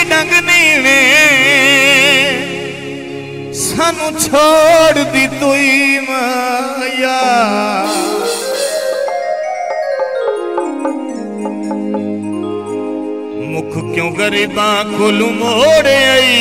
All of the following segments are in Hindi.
डंग नीवे सानू छोड़ दी तुई माया मुख क्यों गरीबां कोलू मोड़ आई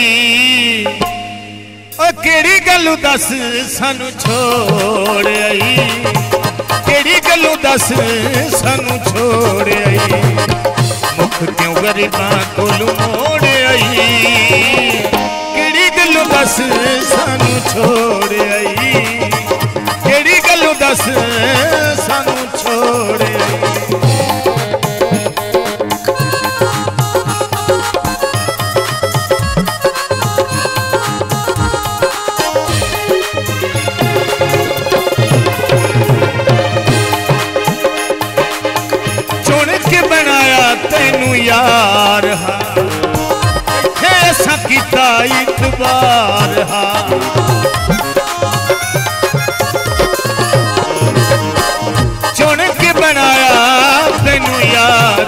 केड़ी गल्लू दस सानू छोड़ आई केड़ी गल्लू दस सानू छोड़ आई मुख क्यों गरीबां कोलू मोड़ आई केड़ी गल्लू दस सानू छोड़ आई केड़ी गल्लू दस सानू छोड़ आई यार ऐसा किता इतबार चुन के बनाया तेनू यार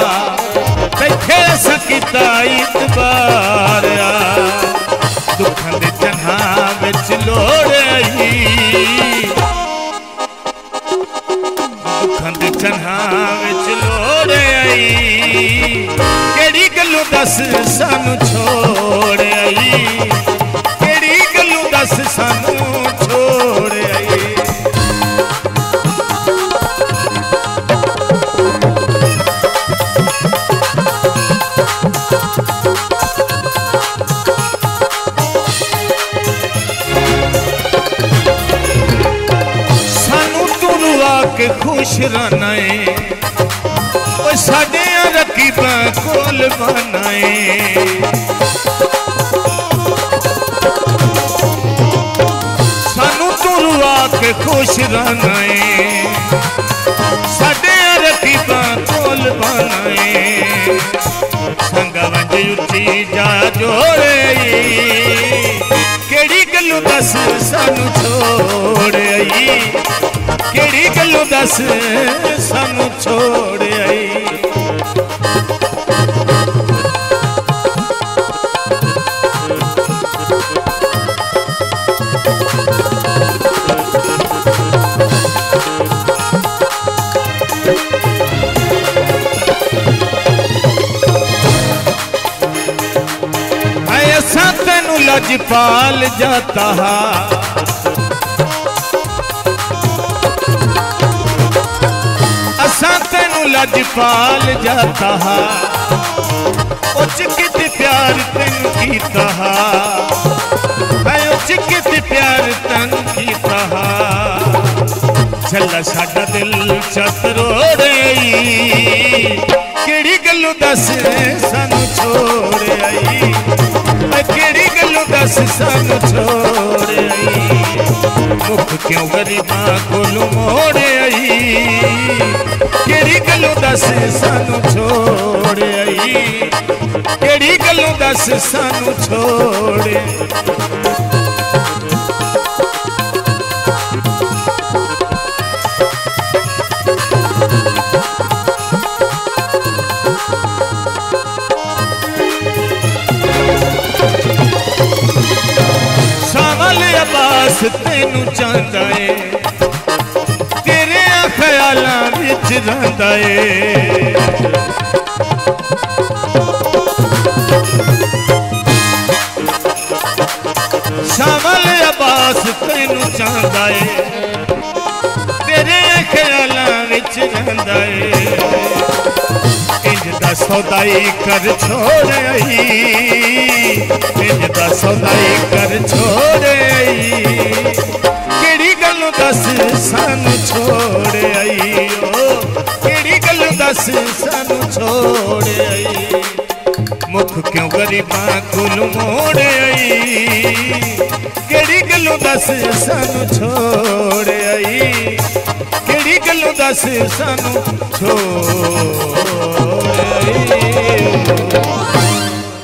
ऐसा किता इतबार दुखों दे चन्हा विच लोड़ आई दुखों दे चन्हा विच लोड़ आई केड़ी गल्लू दस सानू छोड़ आई केड़ी गल्लू दस सानू छोड़ आई सानू तू रुआ के खुश रहना है साडे रकीबां कोल बनाए सानू तू रुआ के खुश रहना है साडे रकीबां कोल बनाए संगा वंज उच्ची जा जोड़े केड़ी गल्लू दस सानू छोड़ आई केड़ी गल्लू दस सानू छोड़ आई ऐसा तेनू लजपाल जाता असा तेनू लजपाल जाता उच कित प्यार तेनू कीता उच कित प्यार तेनू कीता चला साडा दिल चतरोड़ आई केड़ी गल्लू दस सानू छोड़ आई केड़ी गल्लू दस सानू छोड़ आई मुख क्यों गरीबां कोलू मोड़ आई केड़ी गल्लू दस सानू छोड़ आई केड़ी गल्लू दस सानू छोड़ तेनू चाहता है तेरे ख्यालां विच रहंदा है शामल अब्बास तेनू चाहता है तेरे ख्यालां विच रहंदा है इंज दा सौदाई कर छोड़ आई इंज दा सौदाई कर छोड़ आई केड़ी गल्लू दस सानू छोड़ आई केड़ी गल्लू दस सानू छोड़ आई मुख क्यों गरीबां कोलू मोड़ आई केड़ी गल्लू दस सानू छोड़ आई केड़ी गल्लू दस सानू छोड़ आई